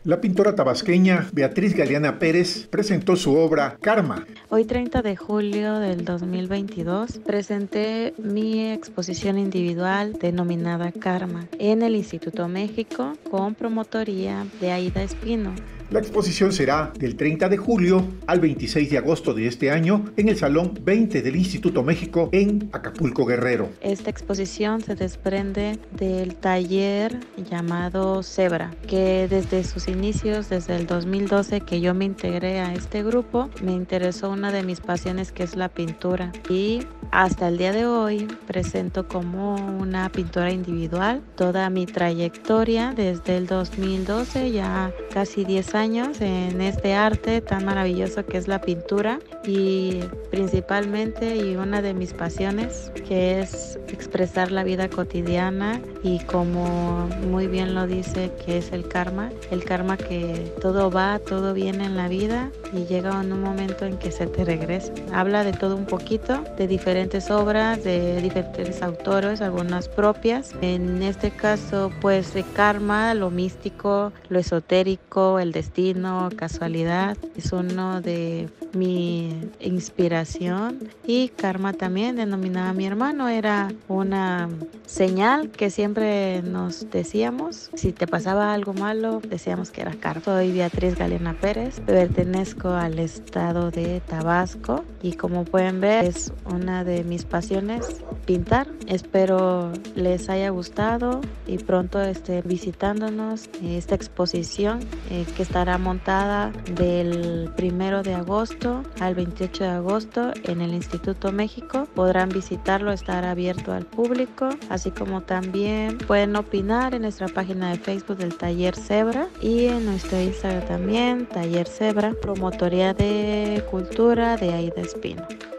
La pintora tabasqueña Beatriz Galeana Pérez presentó su obra Karma. Hoy 30 de julio del 2022 presenté mi exposición individual denominada Karma en el Instituto México con promotoría de Aida Espino. La exposición será del 30 de julio al 26 de agosto de este año en el Salón 20 del Instituto México en Acapulco, Guerrero. Esta exposición se desprende del taller llamado Zebra, que desde sus inicios, desde el 2012 que yo me integré a este grupo, me interesó una de mis pasiones, que es la pintura, y hasta el día de hoy presento como una pintora individual toda mi trayectoria desde el 2012, ya casi 10 años en este arte tan maravilloso que es la pintura, y principalmente y una de mis pasiones, que es expresar la vida cotidiana, y como muy bien lo dice, que es el karma que todo va, todo viene en la vida y llega en un momento en que se te regresa. Habla de todo un poquito, de diferentes obras, de diferentes autores, algunas propias. En este caso, pues de karma, lo místico, lo esotérico, el destino, casualidad, es uno de mi inspiración. Y karma también denominaba a mi hermano, era una señal que siempre nos decíamos. Si te pasaba algo malo, decíamos que era karma. Soy Beatriz Galeana Pérez, pertenezco al estado de Tabasco y como pueden ver es una de mis pasiones pintar. Espero les haya gustado y pronto estén visitándonos esta exposición que estará montada del 1 de agosto al 28 de agosto en el Instituto México. Podrán visitarlo, estará abierto al público, así como también pueden opinar en nuestra página de Facebook del Taller Zebra y en nuestro Instagram también, Taller Zebra, Promotoría de Cultura de Aida Espino.